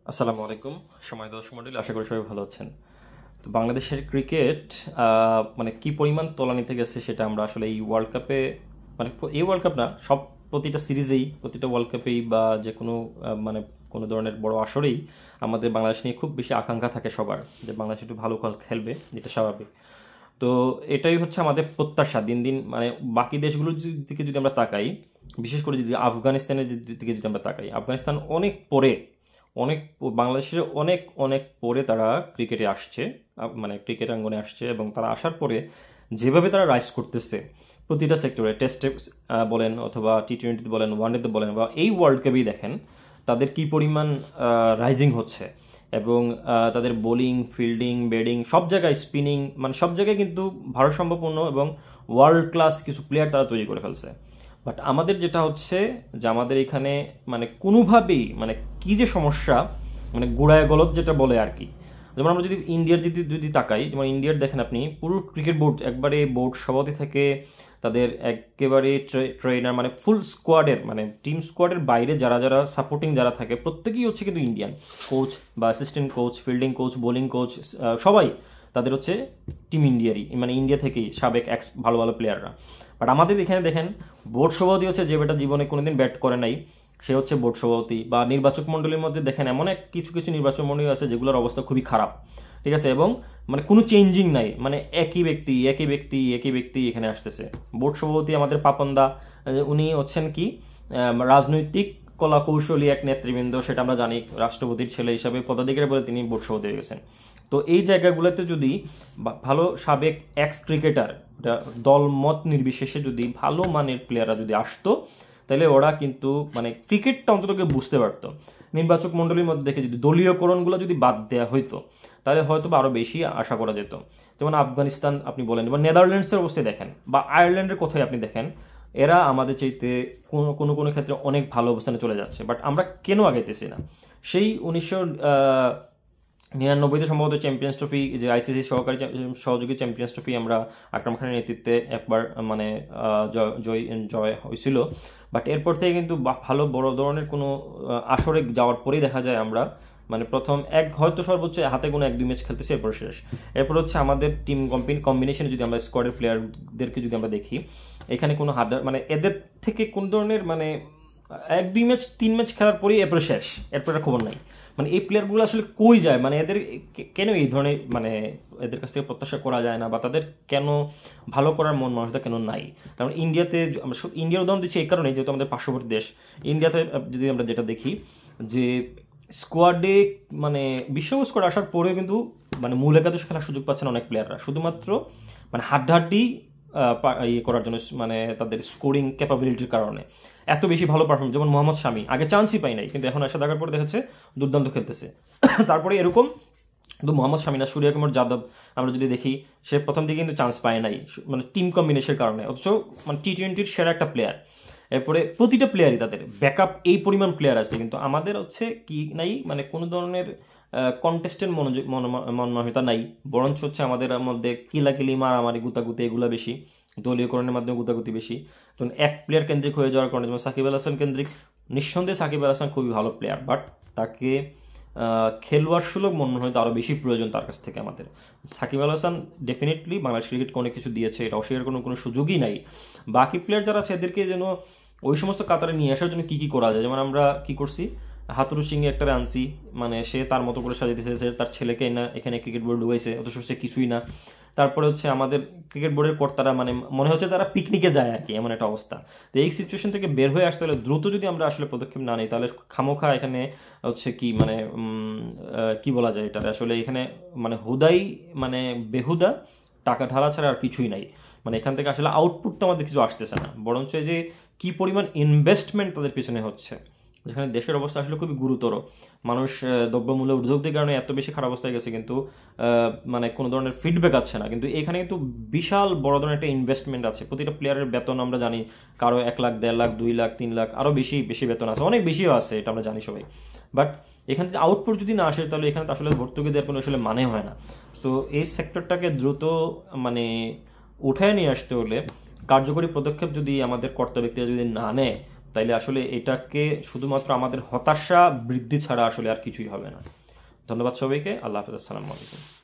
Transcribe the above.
আসসালামু আলাইকুম। সময় দর্শক মণ্ডলী, আশা করি সবাই ভালো আছেন। তো বাংলাদেশের ক্রিকেট মানে কি পরিমাণ তলানিতে গেছে সেটা আমরা আসলে এই ওয়ার্ল্ড কাপে, মানে এই ওয়ার্ল্ড কাপ না, সব প্রতিটা সিরিজেই, প্রতিটা ওয়ার্ল্ড কাপেই বা যে কোনো মানে কোনো ধরনের বড় আসরেই আমাদের বাংলাদেশ নিয়ে খুব বেশি আকাঙ্ক্ষা থাকে সবার, যে বাংলাদেশ একটু ভালো খেলবে, এটা স্বাভাবিক। তো এটাই হচ্ছে আমাদের প্রত্যাশা দিন দিন। মানে বাকি দেশগুলোর দিকে যদি আমরা তাকাই, বিশেষ করে যদি আফগানিস্তানের দিকে যদি আমরা তাকাই, আফগানিস্তান অনেক পরে, অনেক বাংলাদেশের অনেক অনেক পরে তারা ক্রিকেটে আসছে, মানে ক্রিকেট অঙ্গনে আসছে, এবং তারা আসার পরে যেভাবে তারা রাইজ করতেছে প্রতিটা সেক্টরে, টেস্টে বলেন অথবা টি-20 বলেন, ওয়ানডেতে বলেন, বা এই ওয়ার্ল্ড কাপেই দেখেন তাদের কি পরিমাণ রাইজিং হচ্ছে। এবং তাদের বোলিং, ফিল্ডিং, ব্যাটিং, সব জায়গায় স্পিনিং, মানে সব জায়গায় কিন্তু ভারসাম্যপূর্ণ এবং ওয়ার্ল্ড ক্লাস কিছু প্লেয়ার তারা তৈরি করে ফেলছে। বাট আমাদের যেটা হচ্ছে যে আমাদের এখানে মানে কোনোভাবেই, মানে কি যে সমস্যা, মানে গোড়ায় গলত যেটা বলে আর কি। যেমন আমরা যদি ইন্ডিয়ার যদি তাকাই, যেমন ইন্ডিয়ার দেখেন আপনি পুরো ক্রিকেট বোর্ড, একবারে বোর্ড সভাপতি থেকে তাদের একেবারে ট্রেনার, মানে ফুল স্কোয়াডের, মানে টিম স্কোয়াডের বাইরে যারা যারা সাপোর্টিং যারা থাকে প্রত্যেকেই হচ্ছে কিন্তু ইন্ডিয়ান। কোচ বা assistant coach, fielding coach, bowling coach, সবাই তাদের হচ্ছে টিম ইন্ডিয়ারই, মানে ইন্ডিয়া থেকেই সাবেক এক্স ভালো ভালো প্লেয়াররা। বাট আমাদের এখানে দেখেন বোর্ড সভাপতি হচ্ছে যে বেটা জীবনে কোনোদিন ব্যাট করে নাই, সে হচ্ছে বোর্ড সভাপতি। বা নির্বাচক মণ্ডলীর মধ্যে দেখেন এমন এক কিছু কিছু নির্বাচক মণ্ডলী আছে যেগুলোর অবস্থা খুবই খারাপ, ঠিক আছে, এবং মানে কোনো চেঞ্জিং নাই, মানে একই ব্যক্তি একই ব্যক্তি একই ব্যক্তি এখানে আসতেছে। বোর্ড সভাপতি আমাদের পাপনদা, উনি হচ্ছেন কি রাজনৈতিক কলা কৌশলী এক নেতৃবৃন্দ, সেটা আমরা জানি। রাষ্ট্রপতির ছেলে হিসাবে পদাধিকারী বলে তিনি বোর্ড সভাপতি হয়ে গেছেন। তো এই জায়গাগুলোতে যদি ভালো সাবেক এক্স ক্রিকেটার, দল মত নির্বিশেষে যদি ভালো মানের প্লেয়াররা যদি আসতো, তাহলে ওরা কিন্তু মানে ক্রিকেটটা অন্তত বুঝতে পারতো। নির্বাচক মণ্ডলীর মধ্যে দেখে যদি দলীয়করণগুলো যদি বাদ দেওয়া হইতো, তাহলে হয়তো বা আরও বেশি আশা করা যেত। যেমন আফগানিস্তান আপনি বলেন, বা নেদারল্যান্ডসের অবস্থায় দেখেন, বা আয়ারল্যান্ডের কথাই আপনি দেখেন, এরা আমাদের চাইতে কোনো কোনো কোনো ক্ষেত্রে অনেক ভালো অবস্থানে চলে যাচ্ছে। বাট আমরা কেন আগাইতেছি না? সেই 1999-তে সম্ভবত চ্যাম্পিয়ন্স ট্রফি, যে আইসিসি সহকারী সহযোগী চ্যাম্পিয়ন্স ট্রফি আমরা আকরাম খানের নেতৃত্বে একবার মানে জয় হয়েছিল। বাট এরপর থেকে কিন্তু ভালো বড় ধরনের কোনো আসরে যাওয়ার পরেই দেখা যায় আমরা মানে প্রথম হয়তো সর্বোচ্চ হাতে কোনো 1-2 ম্যাচ খেলতেছি, এরপর শেষ। এরপর হচ্ছে আমাদের টিম কম্বিনেশনে যদি আমরা স্কোয়াডের প্লেয়ারদেরকে যদি আমরা দেখি, এখানে কোনো মানে এদের থেকে কোন ধরনের মানে 1-2 ম্যাচ 3 ম্যাচ খেলার পরেই এরপরে শেষ, এরপরে খবর নাই। মানে এই প্লেয়ারগুলো আসলে কই যায়, মানে এদের কেন এই ধরনের, মানে এদের কাছ থেকে প্রত্যাশা করা যায় না, বা তাদের কেন ভালো করার মন মানসিকতা কেন নাই? কারণ ইন্ডিয়াতে, আমরা ইন্ডিয়ার উদাহরণ দিচ্ছি এই কারণে যেহেতু আমাদের পার্শ্ববর্তী দেশ। ইন্ডিয়াতে যদি আমরা যেটা দেখি যে স্কোয়াডে, মানে বিশ্বকাপ স্কোয়াড আসার পরেও কিন্তু মানে মূল একাদশে খেলার সুযোগ পাচ্ছেন অনেক প্লেয়াররা, শুধুমাত্র মানে হাড্ডাহাড্ডি ইয়ে করার জন্য, মানে তাদের স্কোরিং ক্যাপাবিলিটির কারণে এত বেশি ভালো পারফর্ম। যেমন মোহাম্মদ শামি আগে চান্সই পাই নাই, কিন্তু এখন আসা দেখার পরে দেখেছে দুর্দান্ত খেলতেছে। তারপরে এরকম কিন্তু মোহাম্মদ শামি না, সূর্যকুমার যাদব আমরা যদি দেখি, সে প্রথম দিকে কিন্তু চান্স পায় নাই, মানে টিম কম্বিনেশনের কারণে, অথচ মানে টি-20-র সেরা একটা প্লেয়ার। এরপরে প্রতিটা প্লেয়ারই তাদের ব্যাকআপ এই পরিমাণ প্লেয়ার আছে, কিন্তু আমাদের হচ্ছে কি নাই, মানে কোনো ধরনের কন্টেস্টেন্ট মনোমানসিকতা নাই। বরঞ্চ হচ্ছে আমাদের মধ্যে কিলাকিলি, মারামারি, গুতাগুতি এগুলো বেশি, দলীয়করণের মাধ্যমে গুতাগুতি বেশি। তখন এক প্লেয়ার কেন্দ্রিক হয়ে যাওয়ার কারণে, যেমন সাকিব আল হাসান কেন্দ্রিক, নিঃসন্দেহে সাকিব আল হাসান খুবই ভালো প্লেয়ার, বাট তাকে খেলোয়াড় সুলভ মনে হয়তো আরও বেশি প্রয়োজন তার কাছ থেকে আমাদের। সাকিব আল হাসান ডেফিনেটলি বাংলাদেশ ক্রিকেটকে অনেক কিছু দিয়েছে, এটা অস্বীকার কোনো সুযোগই নাই। বাকি প্লেয়ার যারা আছে এদেরকে যেন ওই সমস্ত কাতারে নিয়ে আসার জন্য কী কী করা যায়, যেমন আমরা কী করছি, হাতুরু সিংয়ে একটা আনছি, মানে সে তার মতো করে সাজাইতেছে, সে তার ছেলেকে না এখানে ক্রিকেট বোর্ড ঢুকাইছে, অথচ সে কিছুই না। তারপরে হচ্ছে আমাদের ক্রিকেট বোর্ডের কর্তারা, মানে মনে হচ্ছে তারা পিকনিকে যায় আর কি, এমন একটা অবস্থা। তো এই সিচুয়েশন থেকে বের হয়ে আসতে হলে দ্রুত যদি আমরা আসলে পদক্ষেপ না নিই, তাহলে খামোখা এখানে হচ্ছে কি মানে কি বলা যায় এটা আসলে, এখানে মানে হুদাই মানে বেহুদা টাকা ঢালা ছাড়া আর কিছুই নাই। মানে এখান থেকে আসলে আউটপুট তো আমাদের কিছু আসতেছে না, বরঞ্চ যে কি পরিমাণ ইনভেস্টমেন্ট তাদের পিছনে হচ্ছে, যেখানে দেশের অবস্থা আসলে খুবই গুরুতর। মানুষ দ্রব্যমূল্য ঊর্ধ্বগতির কারণে এত বেশি খারাপ অবস্থায় গেছে, কিন্তু মানে কোনো ধরনের ফিডব্যাক আছে না। কিন্তু এখানে কিন্তু বিশাল বড় ধরনের একটা ইনভেস্টমেন্ট আছে। প্রতিটা প্লেয়ারের বেতন আমরা জানি, কারো 1 লাখ, 1.5 লাখ, 2 লাখ, 3 লাখ, আরও বেশি বেশি বেতন আছে, অনেক বেশিও আছে, এটা আমরা জানি সবাই। বাট এখান থেকে আউটপুট যদি না আসে, তাহলে এখানে তো আসলে ভর্তুকি দেওয়ার কোনো আসলে মানে হয় না। সো এই সেক্টরটাকে দ্রুত মানে উঠায় নিয়ে আসতে হলে কার্যকরী পদক্ষেপ যদি আমাদের কর্তা ব্যক্তিরা যদি না নেয়, তাইলে আসলে এটাকে শুধুমাত্র আমাদের হতাশা বৃদ্ধি ছাড়া আসলে আর কিছুই হবে না। ধন্যবাদ সবাইকে। আল্লাহ হাফেজ। আসসালামু আলাইকুম।